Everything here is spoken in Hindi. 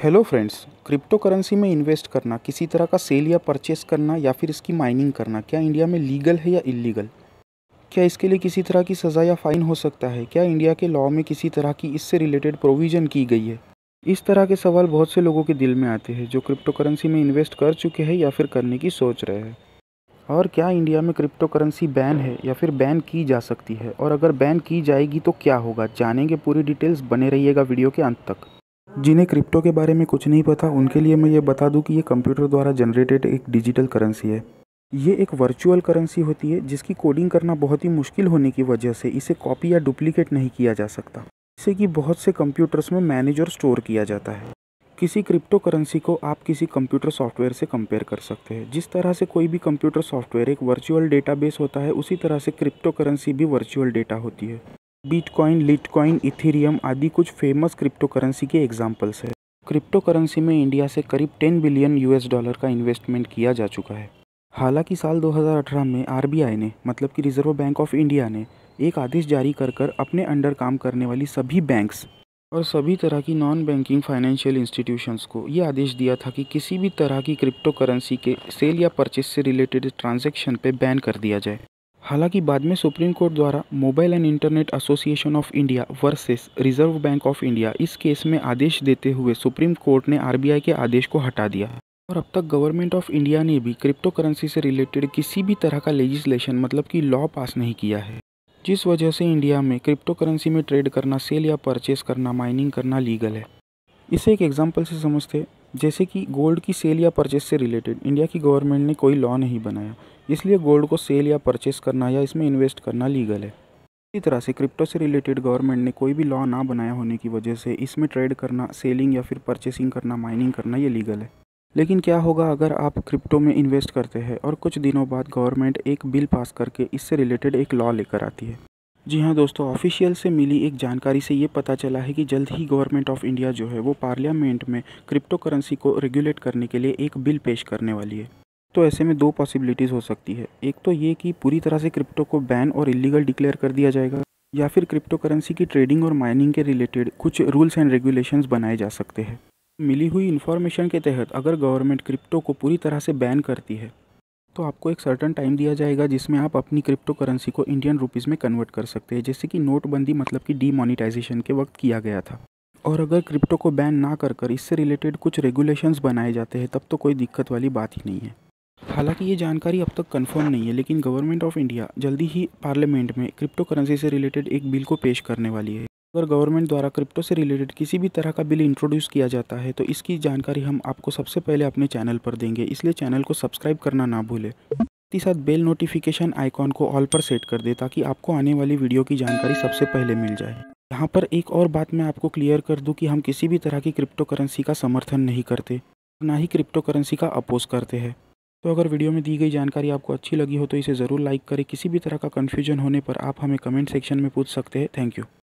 हेलो फ्रेंड्स, क्रिप्टो करेंसी में इन्वेस्ट करना, किसी तरह का सेल या परचेस करना या फिर इसकी माइनिंग करना, क्या इंडिया में लीगल है या इल्लीगल? क्या इसके लिए किसी तरह की सज़ा या फाइन हो सकता है? क्या इंडिया के लॉ में किसी तरह की इससे रिलेटेड प्रोविज़न की गई है? इस तरह के सवाल बहुत से लोगों के दिल में आते हैं जो क्रिप्टो करेंसी में इन्वेस्ट कर चुके हैं या फिर करने की सोच रहे हैं। और क्या इंडिया में क्रिप्टो करेंसी बैन है या फिर बैन की जा सकती है? और अगर बैन की जाएगी तो क्या होगा? जानेंगे पूरी डिटेल्स, बने रहिएगा वीडियो के अंत तक। जिन्हें क्रिप्टो के बारे में कुछ नहीं पता उनके लिए मैं ये बता दूं कि ये कंप्यूटर द्वारा जनरेटेड एक डिजिटल करेंसी है। ये एक वर्चुअल करेंसी होती है जिसकी कोडिंग करना बहुत ही मुश्किल होने की वजह से इसे कॉपी या डुप्लीकेट नहीं किया जा सकता, जिससे कि बहुत से कंप्यूटर्स में मैनेज और स्टोर किया जाता है। किसी क्रिप्टो करेंसी को आप किसी कंप्यूटर सॉफ्टवेयर से कंपेयर कर सकते हैं। जिस तरह से कोई भी कंप्यूटर सॉफ्टवेयर एक वर्चुअल डेटाबेस होता है, उसी तरह से क्रिप्टो करेंसी भी वर्चुअल डेटा होती है। बिटकॉइन, लिटकॉइन, इथेरियम आदि कुछ फेमस क्रिप्टो करेंसी के एग्जाम्पल्स है। क्रिप्टो करेंसी में इंडिया से करीब 10 बिलियन US$ का इन्वेस्टमेंट किया जा चुका है। हालांकि साल 2018 में RBI ने, मतलब कि रिजर्व बैंक ऑफ इंडिया ने, एक आदेश जारी कर अपने अंडर काम करने वाली सभी बैंक्स और सभी तरह की नॉन बैंकिंग फाइनेंशियल इंस्टीट्यूशंस को ये आदेश दिया था कि किसी भी तरह की क्रिप्टो करेंसी के सेल या परचेस से रिलेटेड ट्रांजैक्शन पे बैन कर दिया जाए। हालांकि बाद में सुप्रीम कोर्ट द्वारा mobile and internet association of India versus reserve bank of India इस केस में आदेश देते हुए सुप्रीम कोर्ट ने RBI के आदेश को हटा दिया। और अब तक गवर्नमेंट ऑफ इंडिया ने भी क्रिप्टो करेंसी से रिलेटेड किसी भी तरह का लेजिस्लेशन, मतलब कि लॉ पास नहीं किया है, जिस वजह से इंडिया में क्रिप्टो करेंसी में ट्रेड करना, सेल या परचेस करना, माइनिंग करना लीगल है। इसे एक एग्जाम्पल से समझते हैं। जैसे कि गोल्ड की सेल या परचेस से रिलेटेड इंडिया की गवर्नमेंट ने कोई लॉ नहीं बनाया, इसलिए गोल्ड को सेल या परचेस करना या इसमें इन्वेस्ट करना लीगल है। इसी तरह से क्रिप्टो से रिलेटेड गवर्नमेंट ने कोई भी लॉ ना बनाया होने की वजह से इसमें ट्रेड करना, सेलिंग या फिर परचेसिंग करना, माइनिंग करना ये लीगल है। लेकिन क्या होगा अगर आप क्रिप्टो में इन्वेस्ट करते हैं और कुछ दिनों बाद गवर्नमेंट एक बिल पास करके इससे रिलेटेड एक लॉ लेकर आती है? जी हाँ दोस्तों, ऑफिशियल से मिली एक जानकारी से ये पता चला है कि जल्द ही गवर्नमेंट ऑफ इंडिया जो है वो पार्लियामेंट में क्रिप्टो करेंसी को रेगुलेट करने के लिए एक बिल पेश करने वाली है। तो ऐसे में दो पॉसिबिलिटीज़ हो सकती है। एक तो ये कि पूरी तरह से क्रिप्टो को बैन और इलीगल डिक्लेयर कर दिया जाएगा, या फिर क्रिप्टो करेंसी की ट्रेडिंग और माइनिंग के रिलेटेड कुछ रूल्स एंड रेगुलेशंस बनाए जा सकते हैं। मिली हुई इन्फॉर्मेशन के तहत अगर गवर्नमेंट क्रिप्टो को पूरी तरह से बैन करती है तो आपको एक सर्टेन टाइम दिया जाएगा जिसमें आप अपनी क्रिप्टो करेंसी को इंडियन रुपीज़ में कन्वर्ट कर सकते हैं, जैसे कि नोटबंदी, मतलब कि डीमोनेटाइजेशन के वक्त किया गया था। और अगर क्रिप्टो को बैन ना कर इससे रिलेटेड कुछ रेगुलेशंस बनाए जाते हैं तब तो कोई दिक्कत वाली बात ही नहीं है। हालांकि ये जानकारी अब तक कंफर्म नहीं है, लेकिन गवर्नमेंट ऑफ इंडिया जल्दी ही पार्लियामेंट में क्रिप्टो करेंसी से रिलेटेड एक बिल को पेश करने वाली है। अगर गवर्नमेंट द्वारा क्रिप्टो से रिलेटेड किसी भी तरह का बिल इंट्रोड्यूस किया जाता है तो इसकी जानकारी हम आपको सबसे पहले अपने चैनल पर देंगे, इसलिए चैनल को सब्सक्राइब करना ना भूलें। साथ ही साथ बेल नोटिफिकेशन आइकॉन को ऑल पर सेट कर दे ताकि आपको आने वाली वीडियो की जानकारी सबसे पहले मिल जाए। यहाँ पर एक और बात मैं आपको क्लियर कर दूँ कि हम किसी भी तरह की क्रिप्टो करेंसी का समर्थन नहीं करते, ना ही क्रिप्टो करेंसी का अपोज करते हैं। तो अगर वीडियो में दी गई जानकारी आपको अच्छी लगी हो तो इसे ज़रूर लाइक करें। किसी भी तरह का कन्फ्यूजन होने पर आप हमें कमेंट सेक्शन में पूछ सकते हैं। Thank you.